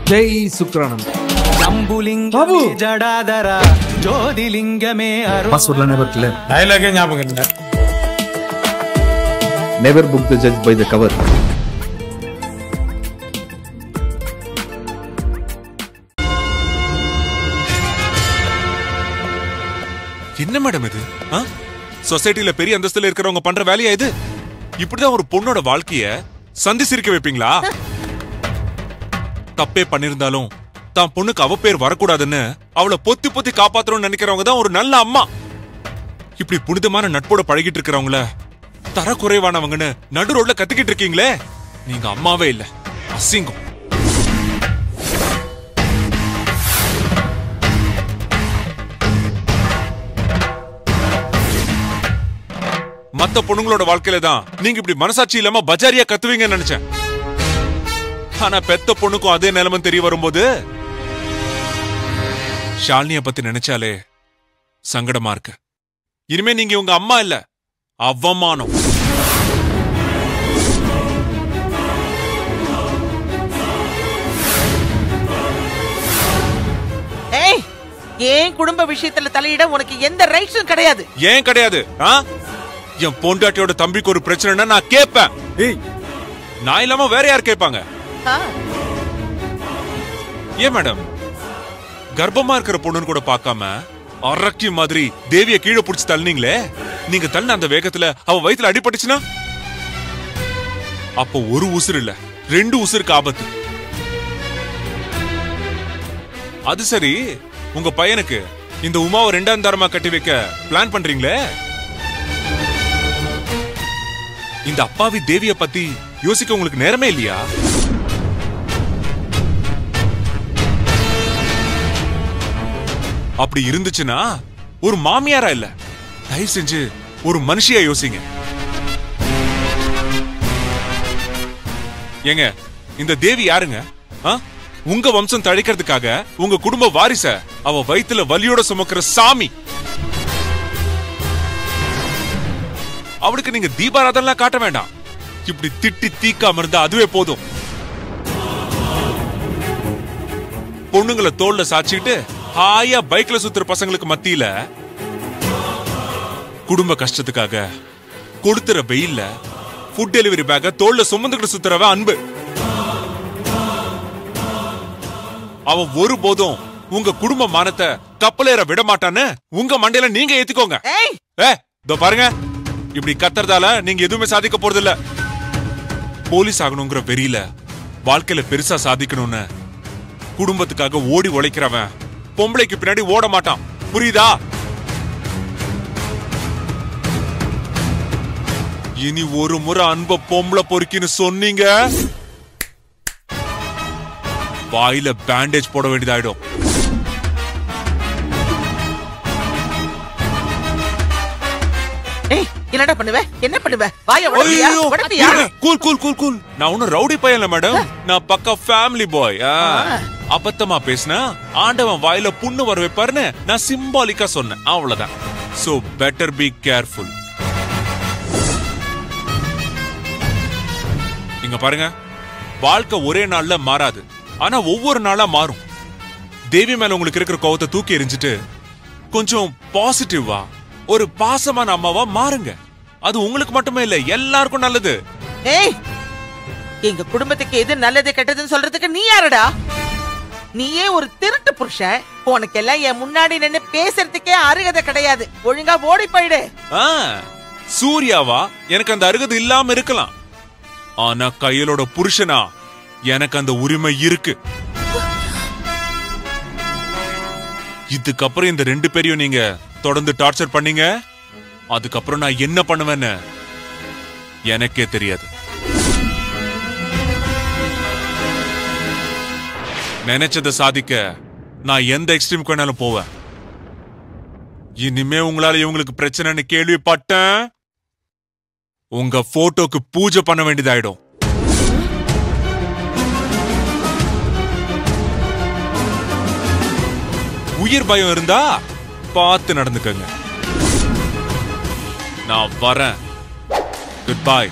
जय शुक्रानंद जंबुलिंगमे जडाधरा ज्योतिलिंगमे पासवर्ड never clear dialogue ஞாபகம் இல்ல never book the judge by the cover என்ன மேடம் இது சொசைட்டில பெரிய அந்தஸ்துல இருக்கிறவங்க பண்ற வேலையா இது இப்படிதான் ஒரு பொண்ணோட வாழ்க்கைய சந்தி சிரிக்க வைப்பீங்களா தப்பே பண்ணிருந்தாலும் தான் பொண்ணுக்கு அவ பேர் வரக்கூடாதுன்னு அவளை பொத்தி பொத்தி காப்பாத்தணும்னு நினைக்கிறவங்க தான் ஒரு நல்ல அம்மா இப்படி புனிதமான நட்போட பழகிட்டு இருக்கிறவங்கள தர குறைவானவங்கன்னு நடு ரோட்ல கத்திக்கிட்டு இருக்கீங்களே நீங்க அம்மாவே இல்ல அசிங்கம் மத்த பொண்ணுங்களோட வாழ்க்கையில தான் நீங்க இப்படி மனசாட்சி இல்லாம பஜாரியா கத்துவீங்கன்னு நினைச்சேன் ஆனா பெத்த பொண்ணுக்கும் அதே நிலைமை தெரிய வரும்போது ஷாலினிய பத்தி நினைச்சாலே சங்கடமா இருக்கு இனிமே நீங்க உங்க அம்மா இல்ல அவமானம் ஏன் குடும்ப விஷயத்துல தலையிட உனக்கு எந்த ரைட்ஸும் கிடையாது ஏன் கிடையாது என் பொண்டாட்டியோட தம்பிக்கு ஒரு பிரச்சனைனா நான் கேட்பேன் நான் இல்லாம வேற யார் கேட்பாங்க ஏன் மேடம் கர்ப்பமா இருக்கிற பொண்ணுன்னு கூட பார்க்காம அரக்கி மாதிரி தேவிய கீழே புடிச்சு தள்ளினீங்களே நீங்க தள்ள அந்த வேகத்துல அவ வயித்துல அடிபட்டுச்சுன்னா அப்போ ஒரு உசுறு இல்ல 2 உசுருக்கு ஆபத்து அது சரி உங்க பையனுக்கு இந்த உமாவை 2ஆம் தரமா கட்டி வைக்க பிளான் பண்றீங்களே இந்த அப்பாவி தேவிய பத்தி யோசிக்க உங்களுக்கு நேரமே இல்லையா அப்படி இருந்துச்சுன்னா ஒரு மாமியாரா இல்ல தயவு செஞ்சு ஒரு மனுஷியா யோசிங்க ஏங்க இந்த தேவி யாருங்க உங்க வம்சம் தழைக்கிறதுக்காக உங்க குடும்ப வாரிச அவ வயித்துல வலியோட சுமக்கிற சாமி அவளுக்கு நீங்க தீபாராதனை காட்ட வேண்டாம் இப்படி திட்டி தீக்காம இருந்தா அதுவே போதும் பொண்ணுங்களை தோல்ல சாச்சிட்டு ஹாயா பைக்ல சுத்துற பசங்களுக்கு மத்தியில குடும்ப கஷ்டத்துக்காக கொடுத்துற வெயில்ல ஃபுட் டெலிவரி பேக்க தோல்ல சுமந்துக்கிட்டு சுத்துறவ அன்பு அவ ஒருபோதும் உங்க குடும்ப மானத்தை கப்பலேற விட மாட்டான்னு உங்க மண்டையில நீங்க ஏத்திக்கோங்க இதோ பாருங்க இப்படி கத்துறதால நீங்க எதுவுமே சாதிக்க போறது இல்ல போலீஸ் ஆகணுங்கிற வெறியில வாழ்க்கையில பெருசா சாதிக்கணும்னு குடும்பத்துக்காக ஓடி உழைக்கிறவன் பொம்பளைக்கு பின்னாடி ஓட மாட்டான் புரியுதா இனி ஒரு முறை அன்ப பொம்பளை பொறுக்கின்னு சொன்னீங்க வாயில பேண்டேஜ் போட வேண்டியதாயிடும் என்னடா பண்ணுவ என்ன பண்ணுவ வாய உடைப்பியா உடைப்பியா கூல் கூல் கூல் கூல் நான் ஒன்னும் ரவுடி பையன்ல மேடம் நான் பக்கா ஃபேமிலி பாய் அபத்தமா பேசினா ஆண்டவன் வாயில புண்ணு வர வைப்பாருன்னு நான் சிம்பாலிக்கா சொன்னேன் அவ்வளவுதான் சோ பெட்டர் பி கேர்ஃபுல் இங்க பாருங்க வாழ்க்கை ஒரே நாள்ல மாறாது ஆனா ஒவ்வொரு நாளா மாறும் தேவி மேல உங்களுக்கு இருக்கிற கோவத்தை தூக்கி எறிஞ்சிட்டு கொஞ்சம் பாசிட்டிவா ஒரு பாசமான அம்மாவா மாறுங்க அது உங்களுக்கு மட்டுமே இல்ல எல்லாருக்கும் நல்லது எங்க குடும்பத்துக்கு எது நல்லது கெட்டதுன்னு சொல்றதுக்கு நீ யாரடா நீயே ஒரு திருட்டு புருஷன் உனக்கெல்லாம் என் முன்னாடி நின்னு பேசுறதுக்கே அருகதை கிடையாது ஒழுங்கா ஓடி போயிடு சூர்யாவா எனக்கு அந்த அருகதை இல்லாம இருக்கலாம் ஆனா கையலோட புருஷனா எனக்கு அந்த உரிமை இருக்கு இதுக்கப்புறம் இந்த 2 பேரையும் நீங்க தொடர்ந்து டார்ச்சர் பண்ணீங்க அதுக்கப்புறம் நான் என்ன பண்ணுவேன்னு எனக்கே தெரியாது நினைச்சதை சாதிக்க நான் எந்த எக்ஸ்ட்ரீம் வேணாலும் போவேன் இனிமே உங்களால இவங்களுக்கு பிரச்சனைன்னு கேள்விப்பட்டேன் உங்க போட்டோக்கு பூஜை பண்ண வேண்டியதாயிடும் உயிர் பயம் இருந்தா பார்த்து நடந்துக்கங்க நான் வரேன் குட் பை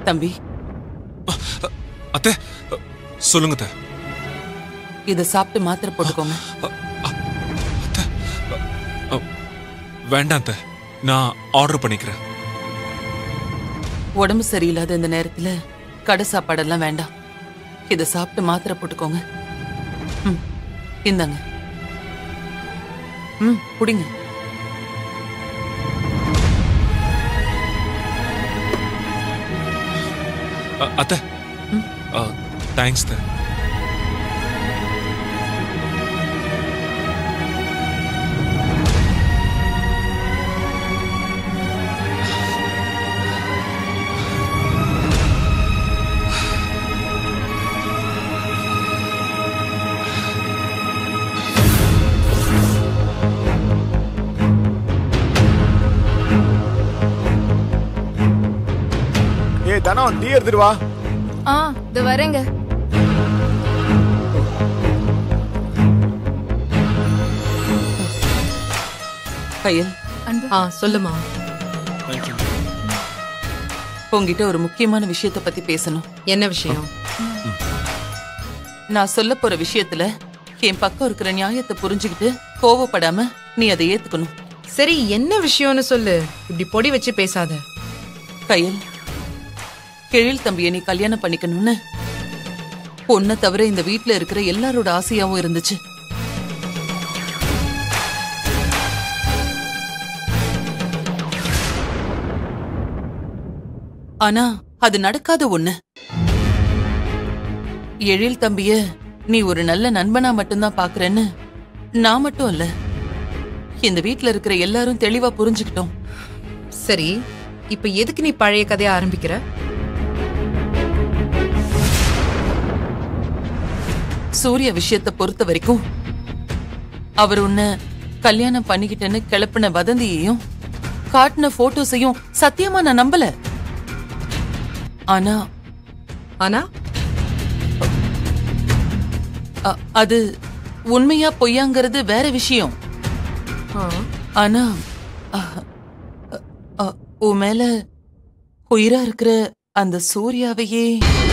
தம்பி, அத்தை சொல்லுங்க அத்தை. இத சாப்பிட்டு மாத்திரை போட்டுக்கோங்க. அத்தை, வேண்டாம் அத்தை, நான் ஆர்டர் பண்ணிக்கிறேன். உடம்பு சரியில்லாத இந்த நேரத்துல கடை சாப்பாடெல்லாம் வேண்டாம். இத சாப்பிட்டு மாத்திரை போட்டுக்கோங்க. இந்தாங்க. குடிங்க. அத்தை, தேங்க்ஸ் அத்தை. தனம் டீ எடுத்துட்டு வா. இது வரேங்க. கயல், சொல்லுமா. உங்ககிட்ட ஒரு முக்கியமான விஷயத்தை பத்தி பேசணும். என்ன விஷயம்? நான் சொல்ல போற விஷயத்துல என் பக்கம் இருக்கிற நியாயத்தை புரிஞ்சுக்கிட்டு கோவப்படாம நீ அதை ஏத்துக்கணும். சரி, என்ன விஷயம்னு சொல்லு. இப்படி பொடி வச்சு பேசாத. கயல், கெழில் தம்பியை நீ கல்யாணம் பண்ணிக்கணும்னு பொண்ணை தவிர இந்த வீட்டுல இருக்கிற எல்லாரோட ஆசையாவும் இருந்துச்சு. ஆனா அது நடக்காத ஒண்ணு. எழில் தம்பிய நீ ஒரு நல்ல நண்பனா மட்டும்தான் பாக்குறேன்னு நான் மட்டும் இல்ல, இந்த வீட்டுல இருக்கிற எல்லாரும் தெளிவா புரிஞ்சுக்கிட்டோம். சரி, இப்ப எதுக்கு நீ பழைய கதையை ஆரம்பிக்கிற? சூர்யா விஷயத்தை பொறுத்த வரைக்கும் அவர் உன்னை கல்யாணம் பண்ணிக்கிட்டேன்னு கிளப்பின வதந்தியையும் காட்டின போட்டோஸையும் சத்தியமா நான் நம்பல. ஆனா ஆனா அது உண்மையா பொய்யாங்கிறது வேற விஷயம். ஆனா உன் மேல உயிரா இருக்கிற அந்த சூர்யாவையே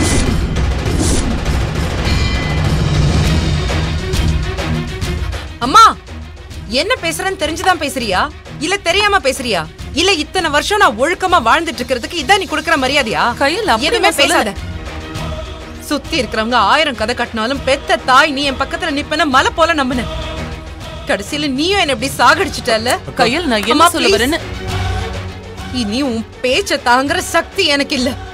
அம்மா, என்ன பேசுறேன்னு தெரிஞ்சுதான் பேசுறியா இல்ல தெரியாம பேசுறியா? இல்ல இத்தனை வருஷம் நான் ஒழுக்கமா வாழ்ந்துட்டு இருக்கிறதுக்கு இதான் நீ கொடுக்கற மரியாதையா? கையில் எதுவுமே பேசாத. சுத்தி இருக்கிறவங்க 1000 கதை கட்டினாலும் பெத்த தாய் நீ என் பக்கத்துல நிப்பன மலை போல நம்பின. கடைசியில நீயும் என்ன இப்படி சாகடிச்சிட்டல்ல. கையில் நான் என்ன சொல்ல வரேன்னு இனி உன் பேச்ச தாங்குற சக்தி எனக்கு இல்ல.